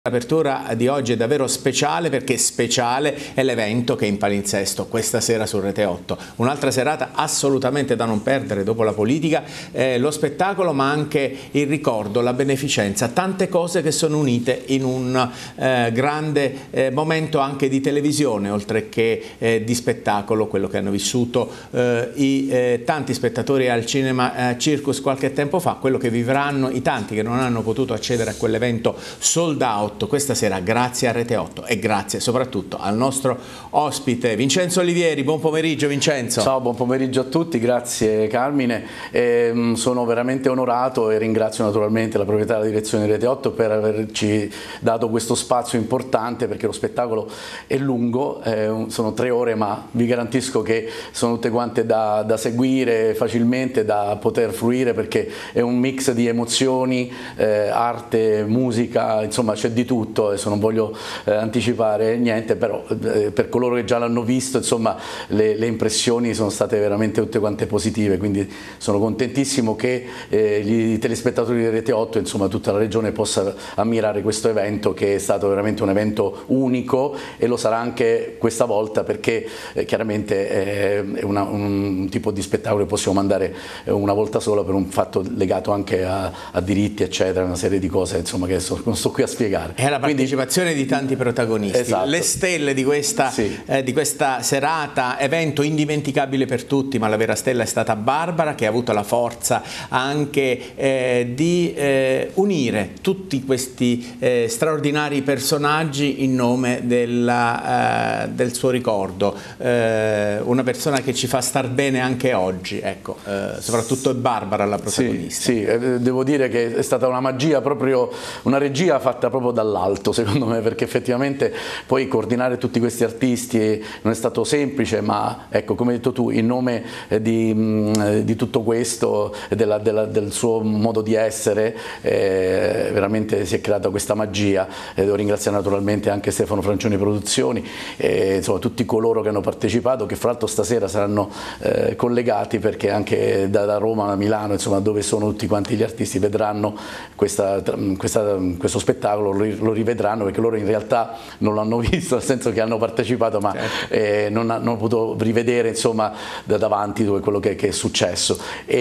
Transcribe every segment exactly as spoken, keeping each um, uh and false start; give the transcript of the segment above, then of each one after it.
L'apertura di oggi è davvero speciale perché speciale è l'evento che è in palinsesto questa sera su Rete otto. Un'altra serata assolutamente da non perdere dopo la politica, eh, lo spettacolo ma anche il ricordo, la beneficenza, tante cose che sono unite in un eh, grande eh, momento anche di televisione oltre che eh, di spettacolo, quello che hanno vissuto eh, i eh, tanti spettatori al Cinema eh, Circus qualche tempo fa, quello che vivranno i tanti che non hanno potuto accedere a quell'evento sold out questa sera grazie a Rete otto e grazie soprattutto al nostro ospite Vincenzo Olivieri. Buon pomeriggio Vincenzo. Ciao, buon pomeriggio a tutti, grazie Carmine. Eh, sono veramente onorato e ringrazio naturalmente la proprietà della direzione di Rete otto per averci dato questo spazio importante, perché lo spettacolo è lungo, eh, sono tre ore, ma vi garantisco che sono tutte quante da, da seguire facilmente, da poter fruire, perché è un mix di emozioni, eh, arte, musica, insomma c'è di tutto. Adesso non voglio eh, anticipare niente, però eh, per coloro che già l'hanno visto, insomma le, le impressioni sono state veramente tutte quante positive, quindi sono contentissimo che eh, i telespettatori di Rete otto, insomma tutta la regione, possa ammirare questo evento, che è stato veramente un evento unico e lo sarà anche questa volta, perché eh, chiaramente eh, è una, un tipo di spettacolo che possiamo mandare una volta sola, per un fatto legato anche a, a diritti eccetera, una serie di cose insomma che adesso non sto qui a spiegare. È la partecipazione Quindi, di tanti protagonisti, esatto. Le stelle di questa, sì. eh, di questa serata, evento indimenticabile per tutti, ma la vera stella è stata Barbara, che ha avuto la forza anche eh, di eh, unire tutti questi eh, straordinari personaggi in nome della, eh, del suo ricordo, eh, una persona che ci fa star bene anche oggi, ecco, eh, soprattutto è Barbara la protagonista. Sì, sì, eh, devo dire che è stata una magia, proprio una regia fatta proprio dall'alto, secondo me, perché effettivamente poi coordinare tutti questi artisti non è stato semplice, ma ecco, come hai detto tu, in nome di, mh, di tutto questo e della, della, del suo modo di essere, eh, veramente si è creata questa magia. E devo ringraziare naturalmente anche Stefano Francioni Produzioni e insomma tutti coloro che hanno partecipato, che fra l'altro stasera saranno eh, collegati, perché anche da, da Roma a Milano, insomma dove sono tutti quanti gli artisti, vedranno questa, questa, questo spettacolo, lo rivedranno, perché loro in realtà non l'hanno visto, nel senso che hanno partecipato ma certo. eh, non hanno potuto rivedere insomma da davanti dove quello che, che è successo,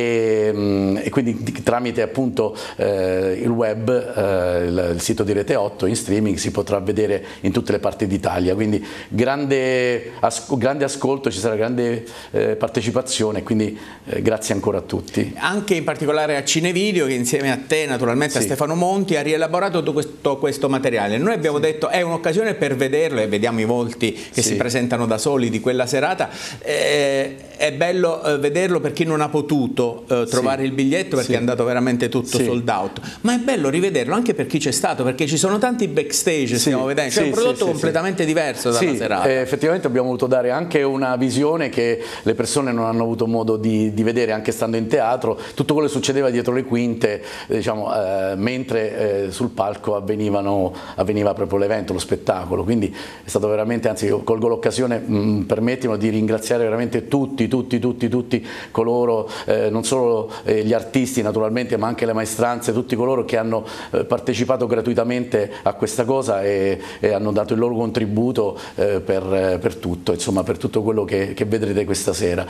e, e quindi tramite appunto eh, il web, eh, il, il sito di Rete otto in streaming si potrà vedere in tutte le parti d'Italia, quindi grande, as grande ascolto, ci sarà grande eh, partecipazione, quindi eh, grazie ancora a tutti. Anche in particolare a Cinevideo, che insieme a te naturalmente, sì. a Stefano Monti, ha rielaborato tutto questo, questo materiale. Noi abbiamo sì. detto è un'occasione per vederlo, e vediamo i volti che sì. si presentano da soli di quella serata. Eh, è bello eh, vederlo per chi non ha potuto eh, trovare sì. il biglietto, perché sì. è andato veramente tutto sì. sold out, ma è bello rivederlo anche per chi c'è stato, perché ci sono tanti backstage, sì. stiamo vedendo, c'è sì, un prodotto sì, completamente sì. diverso dalla sì, serata. Eh, effettivamente abbiamo voluto dare anche una visione che le persone non hanno avuto modo di, di vedere anche stando in teatro, tutto quello che succedeva dietro le quinte, diciamo, eh, mentre eh, sul palco avvenivano, avveniva proprio l'evento, lo spettacolo. Quindi è stato veramente, anzi io colgo l'occasione, permettimi di ringraziare veramente tutti, tutti, tutti, tutti coloro, eh, non solo eh, gli artisti naturalmente, ma anche le maestranze, tutti coloro che hanno eh, partecipato gratuitamente a questa cosa e, e hanno dato il loro contributo eh, per, per tutto, insomma per tutto quello che, che vedrete questa sera.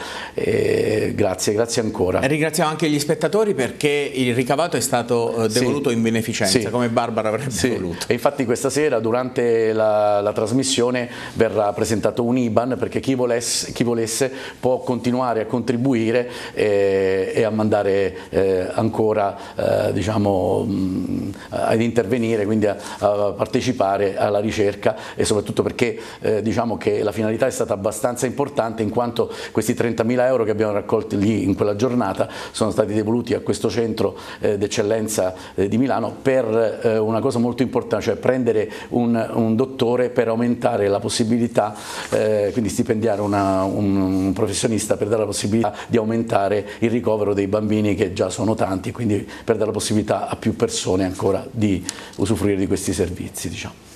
E grazie, grazie ancora. E ringraziamo anche gli spettatori, perché il ricavato è stato eh, devoluto sì. in beneficenza, sì. come Barbara avrebbe sì. voluto. E infatti questa sera durante la, la trasmissione verrà presentato un I B A N, perché chi volesse, chi volesse può continuare a contribuire e, e a mandare eh, ancora eh, diciamo mh, ad intervenire, quindi a, a partecipare alla ricerca, e soprattutto perché eh, diciamo che la finalità è stata abbastanza importante, in quanto questi trentamila euro che abbiamo raccolto lì in quella giornata sono stati devoluti a questo centro eh, d'eccellenza eh, di Milano per eh, una cosa molto importante, cioè prendere un, un dottore per aumentare la possibilità, eh, quindi stipendiare una, un, un professionista per dare la possibilità di aumentare il ricovero dei bambini, che già sono tanti, quindi per dare la possibilità a più persone ancora di usufruire di questi servizi, diciamo.